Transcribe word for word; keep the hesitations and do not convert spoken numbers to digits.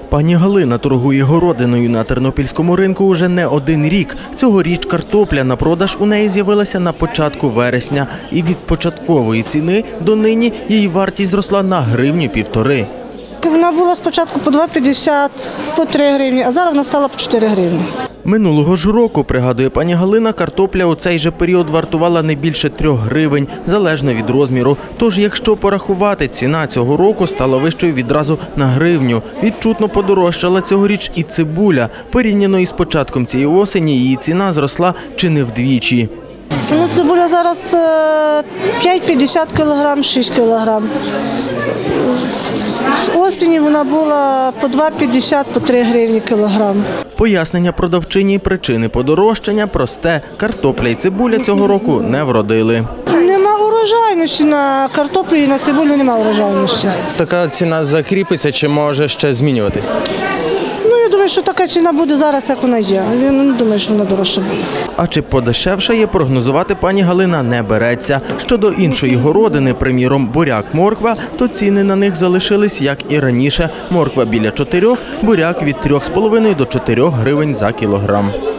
Пані Галина торгує городиною на тернопільському ринку уже не один рік. Цьогоріч картопля на продаж у неї з'явилася на початку вересня. І від початкової ціни до нині її вартість зросла на гривню-півтори. Вона була спочатку по два п'ятдесят, по три гривні, а зараз вона стала по чотири гривні. Минулого ж року, пригадує пані Галина, картопля у цей же період вартувала не більше трьох гривень, залежно від розміру. Тож, якщо порахувати, ціна цього року стала вищою відразу на гривню. Відчутно подорожчала цьогоріч і цибуля. Порівняно із початком цієї осені її ціна зросла чи не вдвічі. Ну, цибуля зараз п'ять п'ятдесят кілограм, шість кілограм. З осені вона була по два п'ятдесят, по три гривні кілограм. Пояснення продавчині причини подорожчання просте. Картопля і цибуля цього року не вродили. Нема урожайності на картоплю і на цибулю, нема урожайності. Така ціна закріпиться чи може ще змінюватись? Ну, я думаю, що така ціна буде зараз, як вона є. Я не думаю, що вона дорожча буде. А чи подешевшає, прогнозувати пані Галина не береться. Щодо іншої городини, приміром буряк, морква, то ціни на них залишились, як і раніше. Морква біля чотирьох, буряк від трьох з половиною до чотирьох гривень за кілограм.